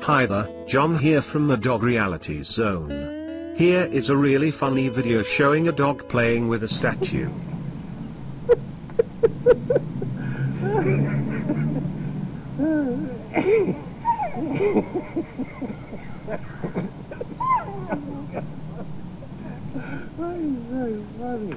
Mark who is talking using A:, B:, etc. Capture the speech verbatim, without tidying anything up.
A: Hi there, John here from the Dog Reality Zone. Here is a really funny video showing a dog playing with a statue.
B: That is so funny.